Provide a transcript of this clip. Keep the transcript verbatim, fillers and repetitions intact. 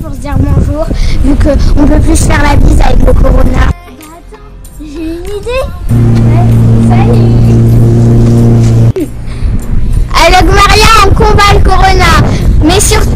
pour se dire bonjour, vu qu'on peut plus se faire la bise avec le corona. Bah attends, j'ai une idée. Ouais, salut. Avec Maria, on combat le corona, mais surtout